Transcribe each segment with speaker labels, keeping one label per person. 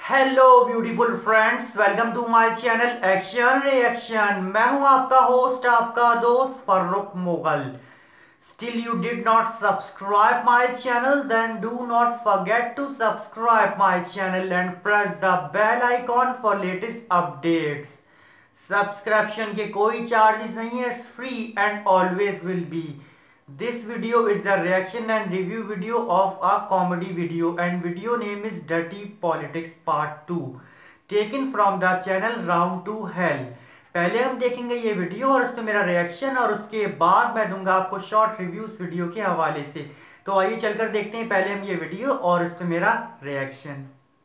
Speaker 1: Hello beautiful friends, welcome to my channel action reaction. मैं हूं आपका होस्ट, आपका दोस्त Farrukh Mughal. Still you did not subscribe my channel, then do not forget to subscribe my channel and press the bell icon for latest updates. Subscription के कोई charges नहीं है, it's free and always will be. This video is a reaction and review video of a comedy video and video name is Dirty Politics Part 2 taken from the channel Round2Hell। पहले हम देखेंगे ये video और उसमें मेरा reaction और उसके बाद मैं दूंगा आपको शॉर्ट रिव्यूज वीडियो के हवाले से। तो आइए चलकर देखते हैं पहले हम ये वीडियो और उसमें मेरा रिएक्शन।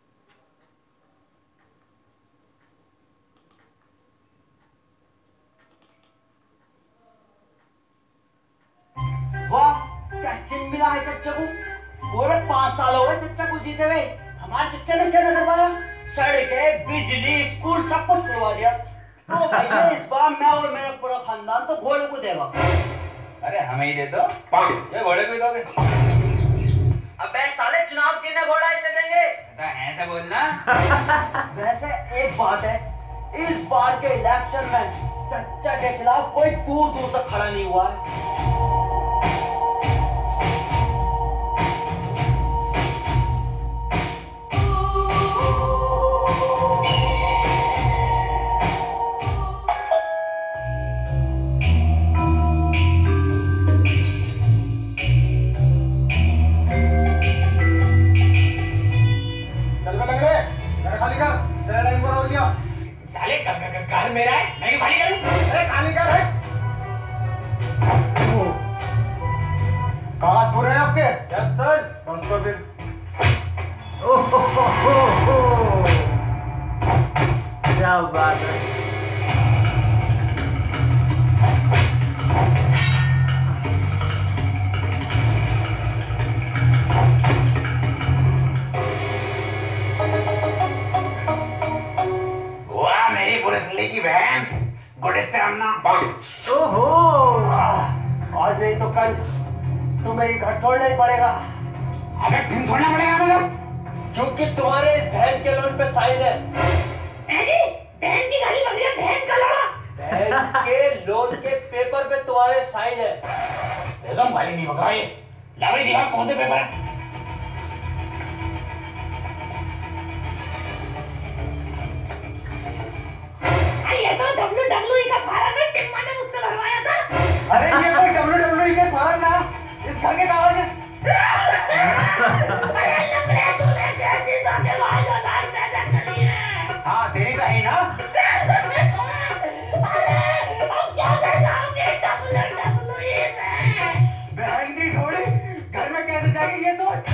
Speaker 2: वाह, क्या चिन्ह मिला है चच्चा को। पूरे 5 साल हो गए चच्चा को जीते हुए। हमारे चच्चा ने क्या न करवाया? सड़कें, बिजली, स्कूल सब कुछ करवा दिया। तो भैया इस बार मैं और मेरा पूरा खानदान तो घोड़े को देगा।
Speaker 3: अरे हमें ही दे दो, ये घोड़े को ही दोगे?
Speaker 2: अबे साले, चुनाव कितने घोड़ा ऐसे देंगे?
Speaker 3: ऐसा बोलना।
Speaker 2: वैसे एक बात है, इस बार के इलेक्शन में चच्चा के खिलाफ कोई दूर दूर तक खड़ा नहीं हुआ है।
Speaker 3: घर मेरा है, मैं क्यों खाली करूं?
Speaker 4: अरे खाली कर है। कागज पूरे हैं आपके? Yes sir. बस तो फिर।
Speaker 1: क्या बात है।
Speaker 3: की बहन गुड स्टैमिना।
Speaker 2: ओहो, आज नहीं तो कल तुम्हें ये घर छोड़ना ही पड़ेगा।
Speaker 3: अबे क्यों छोड़ना पड़ेगा मगर?
Speaker 2: क्योंकि तुम्हारे इस बहन के लोन पे साइन है।
Speaker 3: जी, बहन की गाली बन रही है, बहन का लड़ा।
Speaker 2: बहन के लोन के पेपर पे तुम्हारे साइन है।
Speaker 3: एकदम गाली नहीं बका ये। लावे दिखा कौन से पेपर है? ये तो WWE का फार्म है, टिम्मा ने मुझसे भरवाया था।
Speaker 4: अरे ये कोई WWE का फार्म ना, इस घर के कागज है।
Speaker 3: हाँ तेरी तो है ना।
Speaker 4: बहन की घोड़ी घर में कैसे जाएगी ये सोच।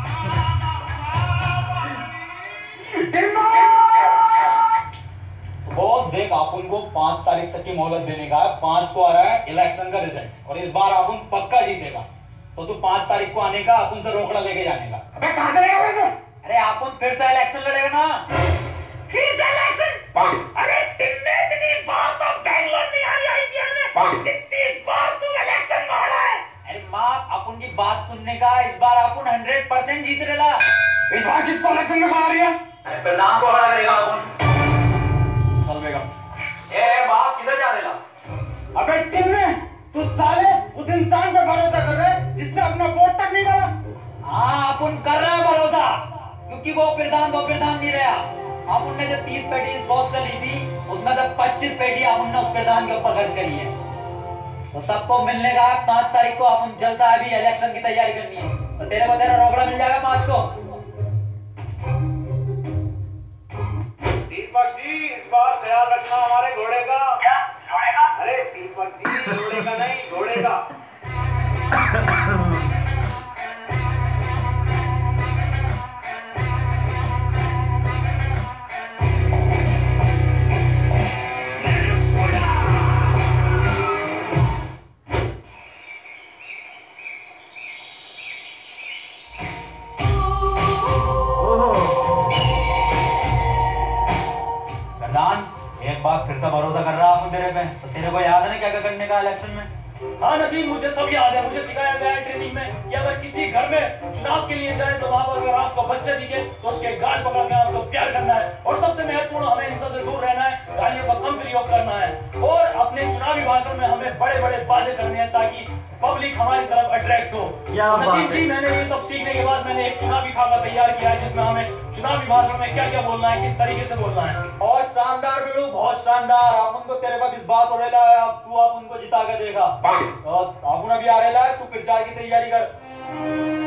Speaker 5: बॉस देख, आप उनको 5 तारीख तक की मोहलत देने का है। 5 को आ रहा है इलेक्शन का रिजल्ट और इस बार आप उन पक्का जीतेगा। तो तू 5 तारीख को आने का, आप उनसे रोकड़ा लेके जाने का।
Speaker 4: अबे कहां से लेगा पैसे?
Speaker 2: अरे आप उन फिर से इलेक्शन लड़ेगा ना।
Speaker 3: फिर से इलेक्शन? अरे तुमने इतनी बार तो बैंगलोर नहीं आ रही आईपीएल में, कितनी बार तू इलेक्शन में हारा है।
Speaker 2: अरे माँ, आप उनकी बात सुनने का, इस बार आप उन 100% जीत रहेगा।
Speaker 4: इस बार किसको इलेक्शन में बाहर दिया?
Speaker 2: अरे प्रधान को हरा करेगा आप।
Speaker 4: चल बेगा।
Speaker 2: ए बाप, किधर जा रहेगा?
Speaker 4: अबे टिम्मे, तू साले उस इंसान पे भरोसा कर रहे है जिसने अपना वोट तक नहीं डाला।
Speaker 2: हाँ, आप उन कर रहे हैं भरोसा, क्योंकि वो प्रधान नहीं रहा। आप उनने जो 30 पेटी इस बॉस से ली थी, उसमें से 25 पेटी आप उनने उस प्रधान के ऊपर खर्च करी है। तो सबको मिलने का 5 तारीख को आप उन चलता है, अभी इलेक्शन की तैयारी करनी है। तो तेरे को तेरा रोकड़ा मिल जाएगा 5 को।
Speaker 4: दीपक जी, इस बार ख्याल रखना हमारे घोड़े का।
Speaker 3: क्या घोड़े का?
Speaker 4: अरे दीपक जी, घोड़े का नहीं, घोड़े का।
Speaker 5: एक बार फिर से भरोसा कर रहा हूँ तेरे पे। तो तेरे को याद है ना क्या क्या करने का इलेक्शन में?
Speaker 6: हाँ नसीम, मुझे सब याद है। मुझे सिखाया गया है ट्रेनिंग में कि अगर किसी घर में चुनाव के लिए जाए तो वहां पर अगर आपको बच्चे दिखे तो उसके गाल पकड़ के आपको प्यार करना करना है और सबसे महत्वपूर्ण हमें हिंसा से दूर रहना है, गालियों का कम प्रयोग करना है और अपने चुनावी भाषण में हमें बड़े बड़े वादे करने हैं ताकि पब्लिक हमारी तरफ अट्रैक्ट हो। नसीम जी, मैंने ये सब सीखने के बाद मैंने एक चुनावी खाका तैयार किया है जिसमें हमें चुनावी भाषण में क्या क्या बोलना है, किस तरीके से बोलना है।
Speaker 2: और शानदार बिल्लू, बहुत शानदार। आप उनको तेरे पर विश्वास हो रहा है, अब तू आप उनको जिता के देखा। आप अभी आ रहा है, तू प्रचार की तैयारी कर।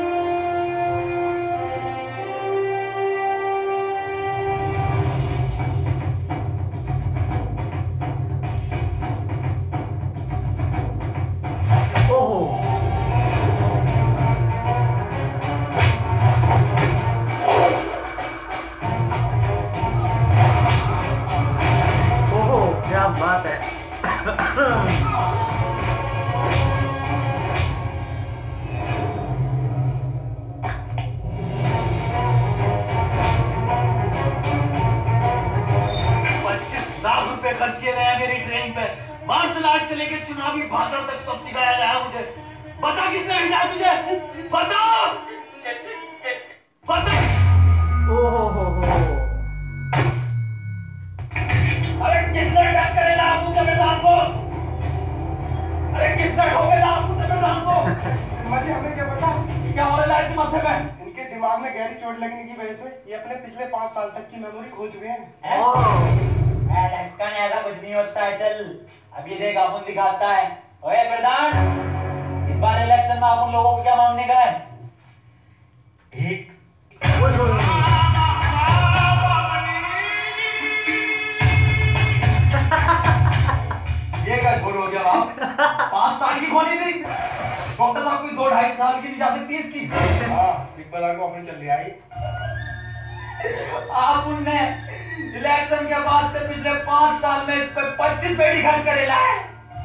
Speaker 1: बात है।
Speaker 6: ₹25 लाख खर्च किए गए हैं मेरी ट्रेनिंग पे। मार्शल आर्ट से लेकर चुनावी भाषण तक सब सिखाया गया है मुझे। बता किसने भेजा है तुझे? बता बता।
Speaker 2: अरे किसने टच करेगा आपको प्रधान को? अरे किसने ठोकेगा आपको प्रधान को?
Speaker 4: मुझे हमें क्या पता
Speaker 2: क्या हो रहा है इसके माथे पे?
Speaker 4: इनके दिमाग में गहरी चोट लगने की वजह से ये अपने पिछले 5 साल तक की मेमोरी खो चुके हैं।
Speaker 2: ढक्कन ऐसा कुछ नहीं होता है। चल अभी देख अपन दिखाता है। ओए प्रधान, इस बार इलेक्शन में आप उन लोगों को क्या मांगने का है? ठीक। ये क्या छोड़ हो गया आप? 5 साल की खोली थी डॉक्टर साहब, कोई 2-2.5 साल की नहीं जा सकती इसकी।
Speaker 4: बिग बला को ऑफर चल रहा है।
Speaker 2: आप उनने इलेक्शन के वास्ते पिछले 5 साल में इस पे 25 पेटी खर्च करेला है।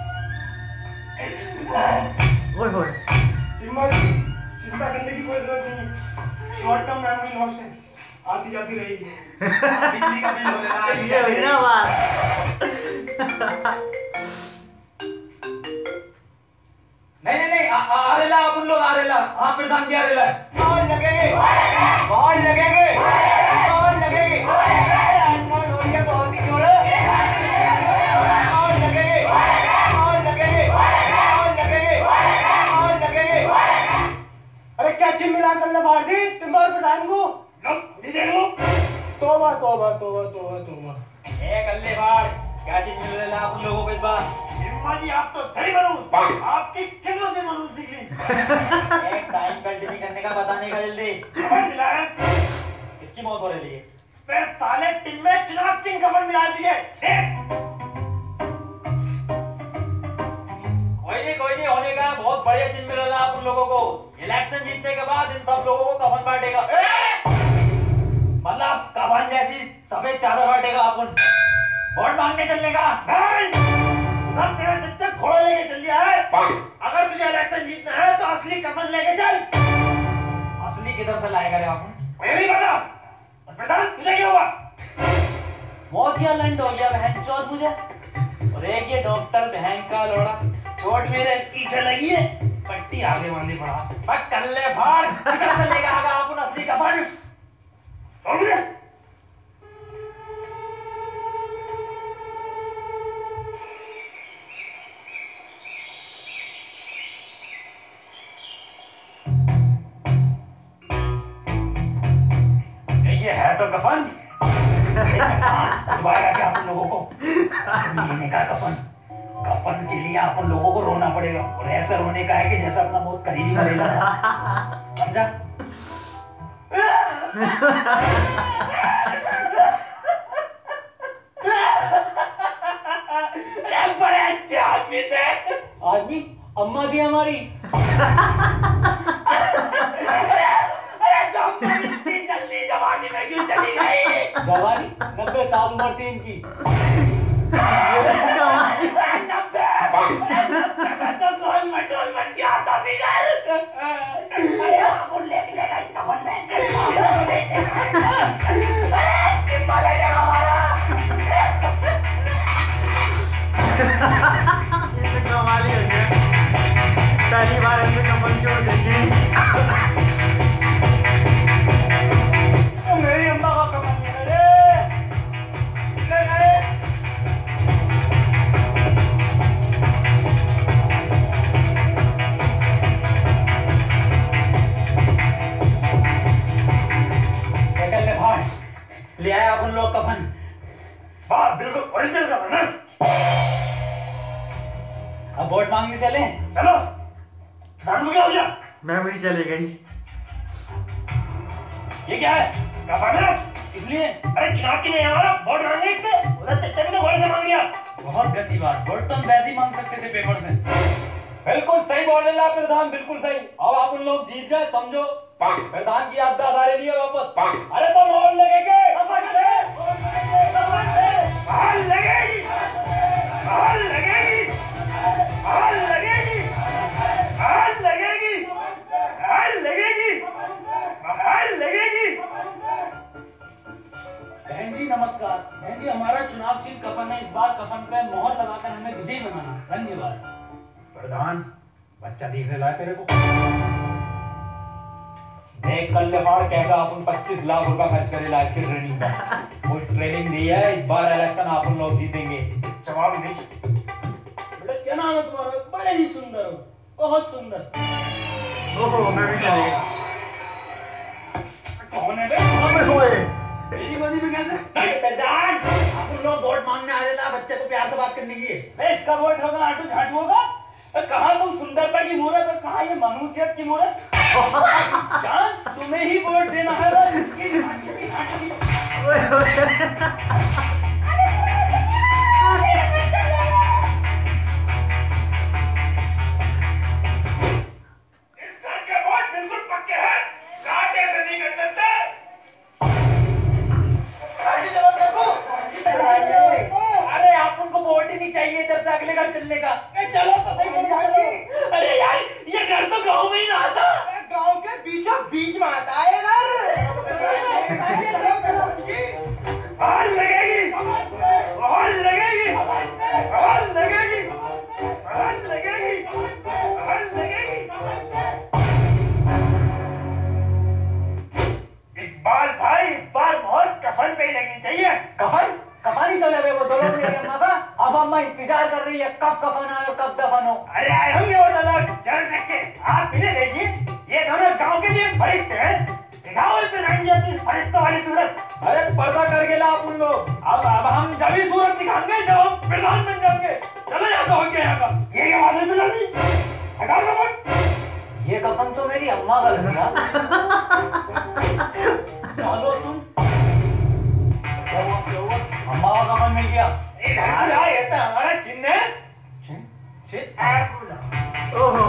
Speaker 4: चिंता करने की कोई जरूरत नहीं। शॉर्ट टर्म मेमोरी लॉस है, आती जाती रहेगी।
Speaker 2: बिजली का बिल हो जाएगा। नहीं आरेला अपन लोग आरेला। हाँ प्रधान की आरेला और लगेंगे बहुत ही जोड़ और लगेंगे।
Speaker 4: अरे क्या चिल्ला करने मार दी टिम्बर प्रधान को? तोबा तोबा तोबा तोबा तोबा।
Speaker 2: कल्ले बार क्या चीज मिल रहा है आप लोगों को इस बार?
Speaker 6: जी आप तो धड़ी मनुष्य, आपकी किस्मत में मनुष्य निकली।
Speaker 2: एक टाइम कंटिन्यू करने का बताने का जल्दी।
Speaker 6: खबर मिला है
Speaker 2: इसकी मौत हो रही है।
Speaker 6: फिर साले टीम में चुनाव चिन्ह खबर मिला दी है।
Speaker 2: कोई नहीं होने का। बहुत बढ़िया चिन्ह मिल रहा है आप उन लोगों को। इलेक्शन जीतने के बाद इन सब लोगों को कफन बांटेगा। मतलब कफन जैसी सफेद चादर बांटेगा अपन। वोट मांगने चलने का।
Speaker 6: उधर तेरा चच्चा घोड़ा लेके चल गया है। अगर तुझे इलेक्शन जीतना है तो असली कफन लेके चल।
Speaker 2: असली किधर से लाएगा रे अपन?
Speaker 6: मुझे नहीं पता। प्रधान तुझे क्या हुआ?
Speaker 7: मौत या लंड हो गया बहन चौथ मुझे। और एक ये डॉक्टर बहन का लोड़ा चोट मेरे पीछे लगी है, पट्टी आगे बांधे पड़ा।
Speaker 6: कल्ले भाड़ किधर से लेगा आगा अपन असली कफन? ये है तो कफन।
Speaker 2: दोबारा क्या अपन लोगों को लेने का कफन के लिए अपन लोगों को रोना पड़ेगा और ऐसा रोने का है कि जैसा अपना बहुत करीबी मरेगा था। समझा?
Speaker 6: बड़े अच्छे आदमी थे।
Speaker 7: आदमी अम्मा थी हमारी।
Speaker 6: जल्दी जवानी में क्यों चली गई?
Speaker 7: जवानी 90 साल उम्र थी इनकी।
Speaker 1: कमाल ही हो गया। पहली बार ऐसे कमल छोड़ देंगे।
Speaker 6: मेरी अम्मा का कमल नहीं है।
Speaker 5: भाई ले आए अपन लोग कफन।
Speaker 6: वाह बिल्कुल ओरिजिनल कफन है।
Speaker 5: अब वोट मांगने चले।
Speaker 6: चलो धान क्या हो गया?
Speaker 1: मेमोरी चली गई।
Speaker 6: ये क्या है? कफन है इसलिए। अरे चुनाव की नहीं हमारा वोट मांगने इतने उधर चच्चा ने तो वोट से मांग लिया।
Speaker 5: बहुत गंदी बात, वोट तो हम वैसे ही मांग सकते थे पेपर से। बिल्कुल सही बोल रहे हैं प्रधान, बिल्कुल सही। अब आप उन लोग जीत गए समझो, प्रधान की याददाश्त आ रही है वापस।
Speaker 6: अरे तो मोहन लगेंगे
Speaker 5: बहन जी नमस्कार। बहन जी हमारा चुनाव चिन्ह कफन है, इस बार कफन पे मोहर लगाकर हमें विजयी बनाना। धन्यवाद।
Speaker 6: प्रधान बच्चा दिखने लाया तेरे को।
Speaker 5: देख कल लेफाड़ कैसा अपन 25 लाख रुपया खर्च करेला इसकी ट्रेनिंग पर। कुछ ट्रेनिंग दी है, इस बार इलेक्शन अपन लोग जीतेंगे।
Speaker 6: जवाब नहीं।
Speaker 7: बेटा क्या नाम है तुम्हारा? बड़े ही सुंदर हो, बहुत सुंदर।
Speaker 1: ओहो मैं भी चलेगा।
Speaker 6: कौन है बे?
Speaker 7: मेरी बदी में कैसे?
Speaker 5: प्रधान अपन लोग वोट मांगने आ रहे ला, बच्चे को प्यार से बात करने की।
Speaker 7: इसका वोट होगा R2H होगा। कहाँ तुम सुंदरता की मूरत और कहाँ ये मनुष्यत की मूरत? जान तुम्हें ही वोट देना है बस। इसकी
Speaker 6: इस घर के वोट बिल्कुल पक्के हैं, कांटे से नहीं कर सकते।
Speaker 5: अरे आप उनको वोट ही नहीं चाहिए इधर से अगले घर चलने का।
Speaker 7: चलो तो सही मेरी भाई।
Speaker 6: अरे यार ये घर तो गांव में ही ना आता।
Speaker 4: गांव के बीचों बीच में आता है घर।
Speaker 6: हाल लगेगी, हाल लगेगी, हाल लगेगी, हाल लगेगी, हाल लगेगी। इकबाल भाई इस बार मोहर कफन पे ही लगनी चाहिए।
Speaker 5: कफन कफन ही तो लगे वो दोनों मेरी अम्मा का। अब अम्मा इंतजार कर रही है कब कफन आए कब दफन हो।
Speaker 6: अरे आए होंगे वो दोनों चल सकते। आप इन्हें देखिए, ये दोनों गांव के लिए फरिश्ते हैं। दिखाओ इस प्रधान जी अपनी फरिश्तों वाली सूरत।
Speaker 5: अरे पर्दा करके ला अपन लोग।
Speaker 6: अब हम जब ही सूरत दिखाएंगे जब हम प्रधान बन जाएंगे। चलो यहाँ से हो गया यहाँ का। ये क्या बात है प्रधान जी? हटाओ कफन।
Speaker 5: ये कफन तो मेरी अम्मा का लगा। सालो तुम अम्मा का कफन मिल गया।
Speaker 6: ये तो हमारा चिन्ह है।
Speaker 1: ओहो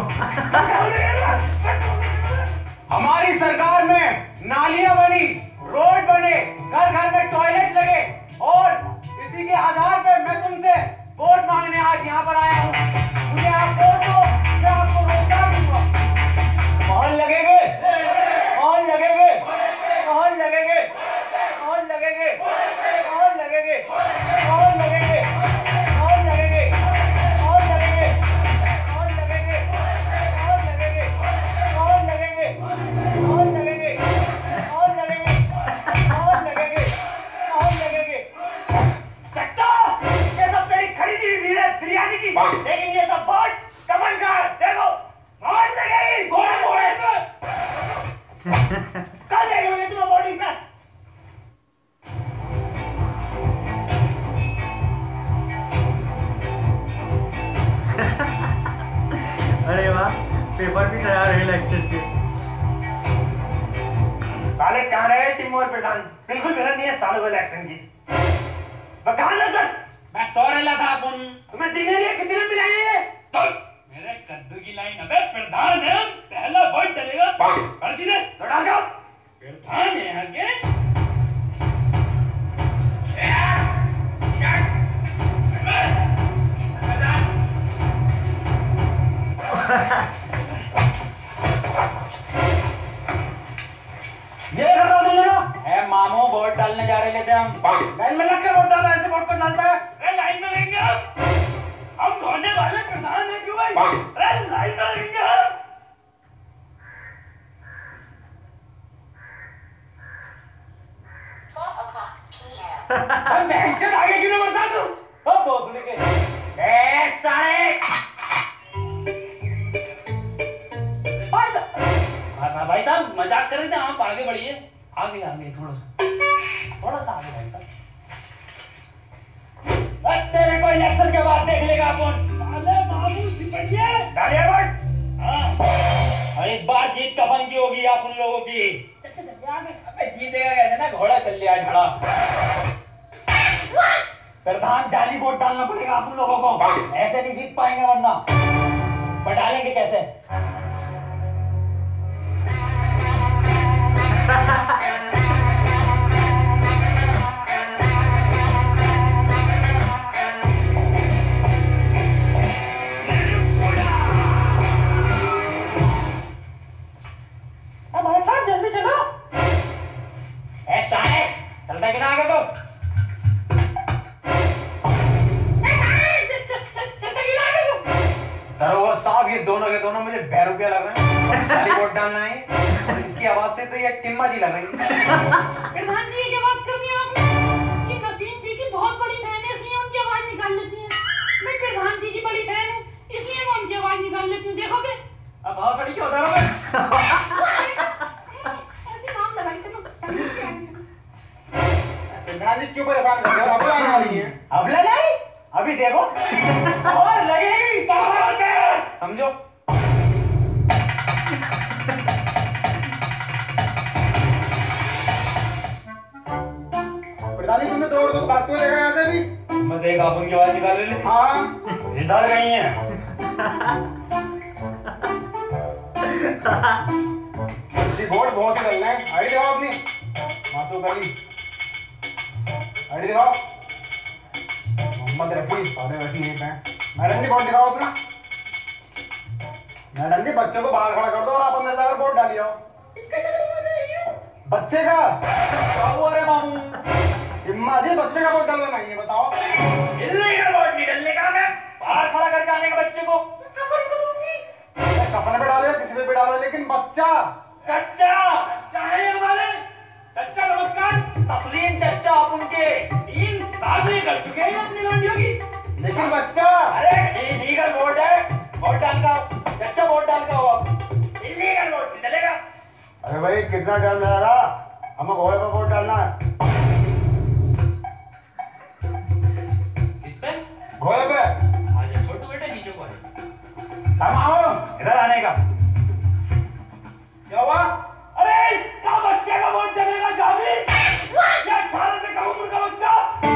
Speaker 4: हमारी सरकार में नालियां बनी, रोड बने, घर घर में टॉयलेट लगे और इसी के आधार पर मैं तुमसे वोट मांगने आज यहाँ पर आया हूँ। मुझे आप वोट दो, मैं आपको रोजगार दूंगा।
Speaker 5: मोहन लगेंगे, मोहन लगेंगे, मोहन लगेंगे, मोहन लगेंगे, मोहन लगेंगे, मोहन लगेंगे, मोहन लगेंगे, मोहन लगेंगे, मोहन लगेंगे, मोहन लगेंगे, मोहन लगेंगे, मोहन लगेंगे, मोहन लगेंगे, मोहन लगेंगे, मोहन लगेंगे।
Speaker 6: चच्चा ये सब मेरी खरीदी हुई भीड़ है बिरयानी की। लेकिन ये सब वोट कमन का है। देखो मोहन लगेगी। घोड़े घोड़े कल देखेंगे तुम्हें वोटिंग का।
Speaker 1: अरे वाह पेपर भी तैयार है इलेक्शन के।
Speaker 6: साले कहाँ रहे टीम और प्रधान? बिल्कुल मेहनत नहीं है सालों को इलेक्शन की। वो कहाँ लग तक?
Speaker 5: मैं सो रहा था अपन।
Speaker 6: तुम्हें दिख नहीं है कितने में मिलाइए?
Speaker 5: मेरे कद्दू की लाइन। अबे प्रधान है, पहला वोट चलेगा। पर्ची दे
Speaker 6: तो डाल दो।
Speaker 5: प्रधान है आगे।
Speaker 6: ये कर रहा हूँ दोनों।
Speaker 5: है मामू वोट डालने जा रहे थे हम।
Speaker 6: लाइन में लग के वोट डालना, ऐसे वोट कौन डालता है?
Speaker 5: अरे लाइन में लेंगे हम धोने वाले प्रधान है क्यों भाई? अरे लाइन में लेंगे
Speaker 6: हम बहनचोद आगे क्यों नहीं बढ़ता तू?
Speaker 5: अब भोसले के
Speaker 6: साले
Speaker 5: भाई साहब मजाक कर रहे थे, आप आगे बढ़िए। आगे आगे थोड़ा सा।
Speaker 6: थोड़ा सा आगे भाई साहब। तेरे को इलेक्शन के बाद देख लेगा अपन। अरे बाबू सिपड़िए डालिया बट। हाँ और इस बार जीत कफन की होगी आप उन लोगों की। अबे जीतेगा कहते ना घोड़ा चल लिया खड़ा। प्रधान जाली वोट डालना पड़ेगा आप उन लोगों को, ऐसे नहीं जीत पाएंगे वरना। पर डालेंगे कैसे? जल्दी चलो। ऐसा है चलता कितना आगे तो
Speaker 4: दरोगा साहब ये दोनों के दोनों मुझे 2 रुपया लग रहे हैं। खाली वोट डालना है और इसकी आवाज से तो ये टिम्मा जी लग रही है।
Speaker 7: प्रधान जी ये बात कर दी आपने। ये नसीम जी की बहुत बड़ी फैन है इसलिए उनकी आवाज निकाल लेती है। मैं प्रधान जी की बड़ी फैन हूँ इसलिए मैं उनकी आवाज निकाल लेती हूँ। देखोगे
Speaker 6: अब भाव सड़ी क्या होता है?
Speaker 7: ऐसे नाम लगाई चलो।
Speaker 4: प्रधान जी क्यों परेशान कर रहे हो? अब लाने वाली है।
Speaker 6: अब ले ले अभी देखो और लगेगी पावर पे
Speaker 4: समझो। प्रधान जी तुमने दौड़ दो भागते हुए देखा यहाँ से भी?
Speaker 6: मैं देखा अपन की आवाज निकाल ले।
Speaker 4: हाँ
Speaker 6: इधर गई है।
Speaker 4: जी वोट बहुत ही डलना है। आईडी दिखाओ अपनी मासूम पहली आईडी दिखाओ। मोहम्मद रफी सारे बैठी हैं। मैडम जी वोट दिखाओ अपना। मैडम जी बच्चों को बाहर खड़ा कर दो और आप अंदर जाकर वोट डालिए।
Speaker 7: इसका क्या मतलब है?
Speaker 4: बच्चे का
Speaker 6: क्या हुआ रे मामू?
Speaker 4: इम्मा जी बच्चे का वोट डालना नहीं है बताओ।
Speaker 6: इल्लीगल वोट नहीं डलने का। मैं बाहर खड़ा करके आने का बच्चे को
Speaker 4: कपड़े पे डालो या किसी पे भी डालो लेकिन बच्चा
Speaker 6: चच्चा चाहे हमारे चच्चा नमस्कार। तस्लीम चच्चा आप उनके 3 शादी कर चुके हैं अपनी लड़कियों की।
Speaker 4: लेकिन बच्चा
Speaker 6: अरे इलीगल वोट है। वोट डाल का चच्चा वोट डाल का हो। इलीगल वोट नहीं डलेगा।
Speaker 4: अरे भाई कितना टाइम लगेगा? हमें घोड़े पे वोट डालना है।
Speaker 6: किस पे?
Speaker 4: घोड़े पे।
Speaker 6: आजा छोटू बेटे नीचे को आओ। इधर आने का
Speaker 4: क्या हुआ?
Speaker 6: अरे क्या बच्चे का वोट डलेगा? जावी क्या 18 से कम उम्र का बच्चा?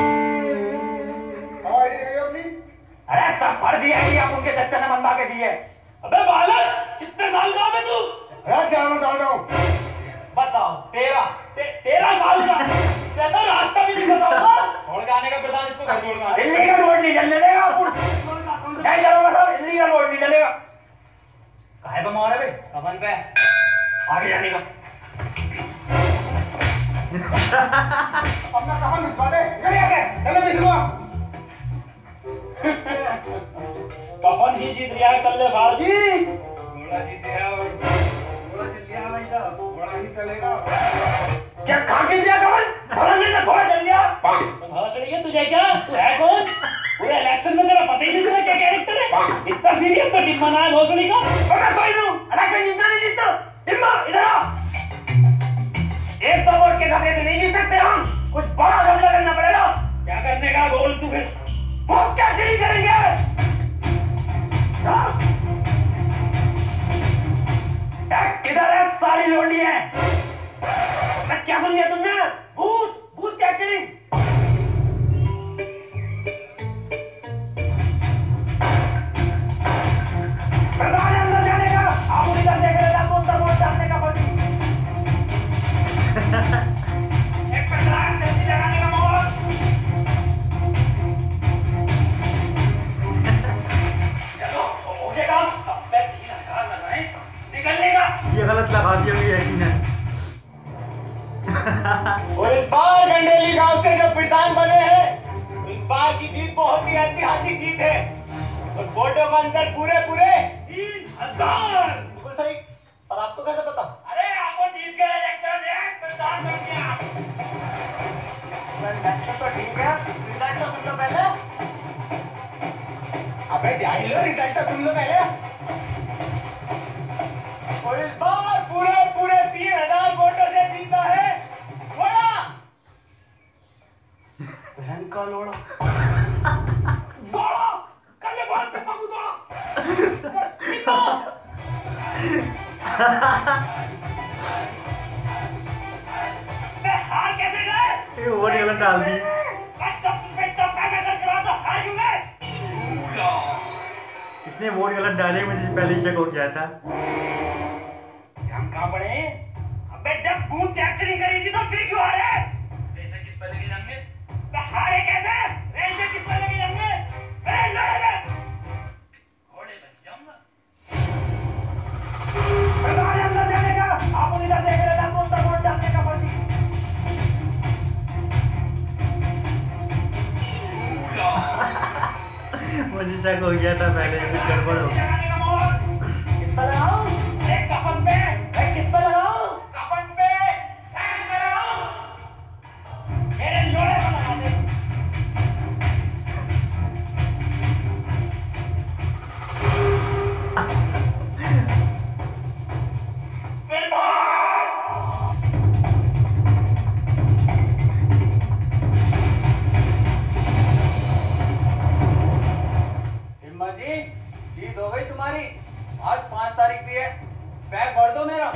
Speaker 4: आईडी दिखाइए अपनी।
Speaker 6: अरे सब भर दिया कि आप उनके चच्चा ने बनवा के दिए। अबे बालक कितने साल का है तू?
Speaker 4: 4 साल का हूँ।
Speaker 6: बताओ 13 साल का से तो रास्ता भी नहीं बताऊंगा। छोड़ के आने का प्रधान इसको घर छोड़ के। इलीगल वोट नहीं डलने देगा। नहीं चलोगा साहब इलीगल वोट नहीं डलेगा। काहे पे मारे बे? कमन पे आगे जाने का।
Speaker 4: अपना कफन भिजवा दे। चलो भिजवा।
Speaker 6: कफन ही जीत लिया है कल्ले बाजी।
Speaker 4: घोड़ा जीते है और घोड़ा चल गया भाई साहब। घोड़ा ही चलेगा।
Speaker 6: क्या खा के लिया कमल? घोड़ा नहीं था घोड़ा चल गया। तो भाषण ये तुझे क्या? तू है कौन? पूरे इलेक्शन में तेरा पता ही नहीं चला क्या कैरेक्टर है? इतना सीरियस तो टिम्मा ना है भोसड़ी का। और मैं कोई नहीं इलेक्शन जीतना नहीं जीतता। टिम्मा इधर आ। एक तो वोट के घपले से नहीं जीत सकते हम। कुछ बड़ा घपला करना पड़ेगा। क्या करने का बोल तू फिर? वोट क्या नहीं करेंगे? किधर है सारी लोडी है? मैं क्या समझा तुमने? भूत भूत क्या करें? प्रधान अंदर जाने का। आप उधर देख रहे हैं तो वोट डालने का बोली। एक प्रधान जल्दी लगाने का मोहर। चलो हो जाएगा। सब पे 3000 लगाए निकलने का।
Speaker 1: ये गलत लगा दिया यकीन है।
Speaker 4: और इस बार गंडेली गांव से जो प्रधान बने हैं इस बार की जीत बहुत ही ऐतिहासिक जीत है और वोटों का अंतर पूरे
Speaker 6: 3000।
Speaker 4: बिल्कुल सही। पर आपको कैसे पता?
Speaker 6: अरे आपको जीत गए इलेक्शन है प्रधान बन गया।
Speaker 4: इलेक्शन तो ठीक है रिजल्ट तो सुन लो पहले। अबे जान लो रिजल्ट तो सुन लो पहले। और इस बार पूरे 3000 वोटों से जीता है घोड़ा।
Speaker 6: बहन का लोड़ा
Speaker 3: दौड़ो कल ये बात पे मांगू दौड़ो मैं हार कैसे गए
Speaker 1: वो नहीं गलत डाल दी इसने वो गलत डाले मुझे पहले ही शक हो गया था
Speaker 3: हम कहाँ पड़े अबे जब भूत कैप्चरिंग करी थी तो फिर क्यों हारे
Speaker 6: ऐसे किस पहले की जंग में
Speaker 3: तो हारे कैसे रेंजर किस पहले की जंग में अरे लड़े
Speaker 6: घोड़े बन जाऊंगा
Speaker 3: प्रधान अंदर जाने का आप उधर देख रहे थे तो वोट डालने का मर्जी
Speaker 1: मुझे शक हो गया था पहले कुछ गड़बड़ हो गया
Speaker 3: किस पर लगाऊं एक कफन पे किस पर लगाऊं कफन पे लगाऊं मेरे लोड़े पर लगा दे
Speaker 4: टिम्मा जी जीत हो गई तुम्हारी। आज 5 तारीख भी है, बैग भर दो मेरा।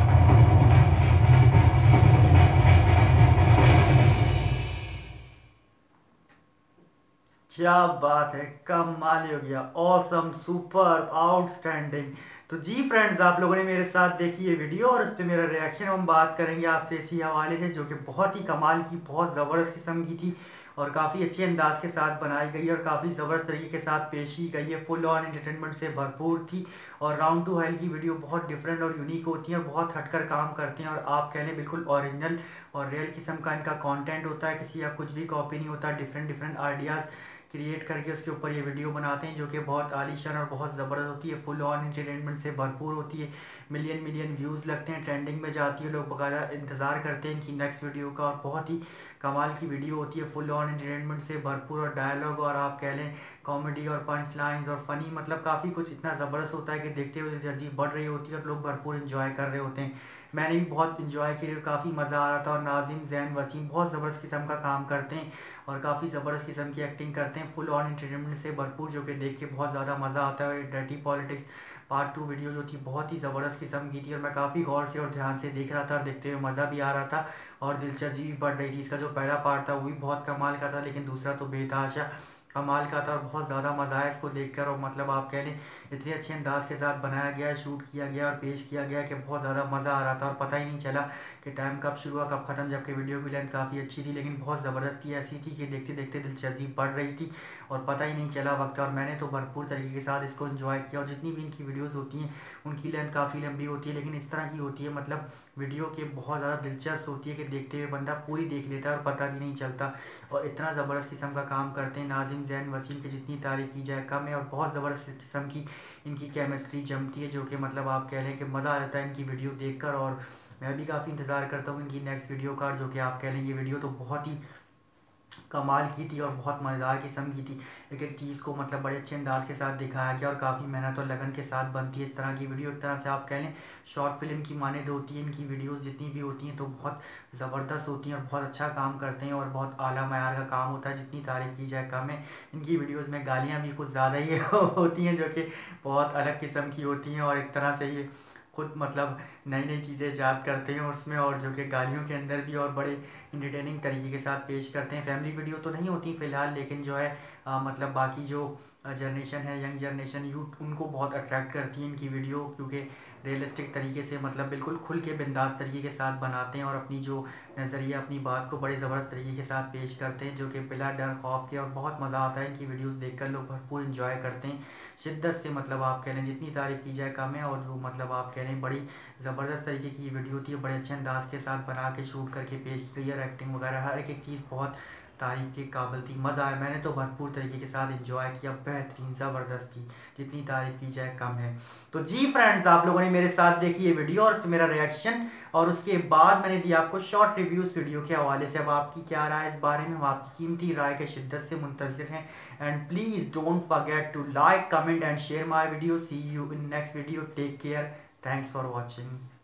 Speaker 1: क्या बात है, कमाल ही हो गया, ऑसम, सुपर, आउटस्टैंडिंग। तो जी फ्रेंड्स, आप लोगों ने मेरे साथ देखी ये वीडियो और उस पर मेरा रिएक्शन हम बात करेंगे आपसे इसी हवाले से, जो कि बहुत ही कमाल की, बहुत ज़बरदस्त किस्म की थी और काफ़ी अच्छे अंदाज के साथ बनाई गई और काफ़ी ज़बरदस्त तरीके के साथ पेश की गई है। फुल ऑन एंटरटेनमेंट से भरपूर थी और राउंड टू हेल की वीडियो बहुत डिफरेंट और यूनिक होती है और बहुत हटकर काम करते हैं और आप कह लें बिल्कुल ओरिजिनल और रियल किस्म का इनका कंटेंट होता है। किसी का कुछ भी कॉपी नहीं होता, डिफरेंट आइडियाज़ क्रिएट करके उसके ऊपर ये वीडियो बनाते हैं, जो कि बहुत आलीशान और बहुत ज़बरदस्त होती है। फुल ऑन एंटरटेनमेंट से भरपूर होती है, मिलियन व्यूज़ लगते हैं, ट्रेंडिंग में जाती है, लोग बकायदा इंतज़ार करते हैं इनकी नेक्स्ट वीडियो का और बहुत ही कमाल की वीडियो होती है। फुल ऑन एंटरटेनमेंट से भरपूर और डायलॉग और आप कह लें कॉमेडी और पंच लाइन्स और फनी, मतलब काफ़ी कुछ इतना ज़बरदस्त होता है कि देखते हुए दिलचस्पी बढ़ रही होती है और लोग भरपूर इंजॉय कर रहे होते हैं। मैंने भी बहुत इंजॉय किया, काफ़ी मज़ा आ रहा था और नाज़िम, जैन, वसीम बहुत ज़बरदस्त किस्म का काम करते हैं और काफ़ी ज़बरदस्त किस्म की एक्टिंग करते हैं। फुल ऑन एंटरटेनमेंट से भरपूर, जो कि देख के बहुत ज़्यादा मज़ा आता है। डर्टी पॉलिटिक्स पार्ट 2 वीडियो जो थी बहुत ही ज़बरदस्त किस्म की थी और मैं काफ़ी गौर से और ध्यान से देख रहा था, देखते हुए मज़ा भी आ रहा था और दिलचस्पी भी बढ़ रही थी। इसका जो पहला पार्ट था वो भी बहुत कमाल का था, लेकिन दूसरा तो बेतहाशा कमाल का था और बहुत ज़्यादा मज़ा आया इसको देखकर और मतलब आप कह लें इतने अच्छे अंदाज के साथ बनाया गया, शूट किया गया और पेश किया गया कि बहुत ज़्यादा मज़ा आ रहा था और पता ही नहीं चला कि टाइम कब शुरू हुआ कब ख़त्म, जबकि वीडियो की लेंथ काफ़ी अच्छी थी लेकिन बहुत ज़बरदस्त थी, ऐसी थी कि देखते देखते दिलचस्पी बढ़ रही थी और पता ही नहीं चला वक्त। और मैंने तो भरपूर तरीके के साथ इसको एंजॉय किया और जितनी भी इनकी वीडियोज़ होती हैं उनकी लेंथ काफ़ी लंबी होती है, लेकिन इस तरह की होती है मतलब वीडियो के बहुत ज़्यादा दिलचस्प होती है कि देखते हुए बंदा पूरी देख लेता है और पता भी नहीं चलता और इतना ज़बरदस्त किस्म का काम करते हैं। नाज़िम, जैन, वसीम की जितनी तारीफ़ की जाए कम है और बहुत ज़बरदस्त किस्म की इनकी केमिस्ट्री जमती है, जो कि मतलब आप कह लें कि मज़ा आ जाता है इनकी वीडियो देखकर और मैं भी काफ़ी इंतज़ार करता हूँ इनकी नेक्स्ट वीडियो का, जो कि आप कह लें ये वीडियो तो बहुत ही कमाल की थी और बहुत मज़ेदार किस्म की थी। एक एक चीज़ को मतलब बड़े अच्छे अंदाज के साथ दिखाया गया और काफ़ी मेहनत और लगन के साथ बनती है इस तरह की वीडियो। एक तरह से आप कह लें शॉर्ट फिल्म की मानद होती है इनकी वीडियोस जितनी भी होती हैं, तो बहुत ज़बरदस्त होती हैं और बहुत अच्छा काम करते हैं और बहुत आला मयार का काम होता है, जितनी तारीफ़ की जाए कम है। इनकी वीडियोज़ में गालियाँ भी कुछ ज़्यादा ही होती हैं, जो कि बहुत अलग किस्म की होती हैं और एक तरह से ये खुद मतलब नई चीज़ें ईजाद करते हैं उसमें और जो कि गालियों के अंदर भी और बड़े इंटरटेनिंग तरीके के साथ पेश करते हैं। फैमिली वीडियो तो नहीं होती फ़िलहाल, लेकिन जो है मतलब बाकी जो जनरेशन है, यंग जनरेशन, यूथ, उनको बहुत अट्रैक्ट करती है इनकी वीडियो, क्योंकि रियलिस्टिक तरीके से मतलब बिल्कुल खुल के बिंदास तरीके के साथ बनाते हैं और अपनी जो नज़रिया, अपनी बात को बड़े ज़बरदस्त तरीके के साथ पेश करते हैं, जो कि बिला डर खौफ के, और बहुत मज़ा आता है इनकी वीडियोस देखकर, लोग भरपूर इंजॉय करते हैं शिद्दत से। मतलब आप कह लें जितनी तारीफ़ की जाए कम है और जो मतलब आप कह लें बड़ी ज़बरदस्त तरीके की वीडियो थी, बड़े अच्छे अंदाज के साथ बना के शूट करके पेश की गई और एक्टिंग वगैरह हर एक चीज़ बहुत तारीफ के काबिल थी। मज़ा आया, मैंने तो भरपूर तरीके के साथ एंजॉय किया, बेहतरीन ज़बरदस्त थी, जितनी तारीफ की जाए कम है। तो जी फ्रेंड्स, आप लोगों ने मेरे साथ देखी ये वीडियो और मेरा रिएक्शन, और उसके बाद मैंने दिया आपको शॉर्ट रिव्यूज़ वीडियो के हवाले से। अब आपकी क्या राय है इस बारे में, हम आपकी कीमती राय के शिद्दत से मुंतज़िर हैं। And please don't forget to like, comment and share my video. See you in next video, take care, thanks for watching.